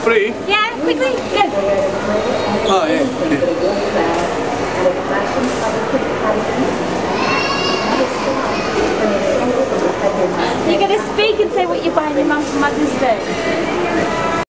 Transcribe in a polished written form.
free? Yeah, quickly, go. Oh, yeah. You're going to speak and say what you're buying your mum for Mother's Day.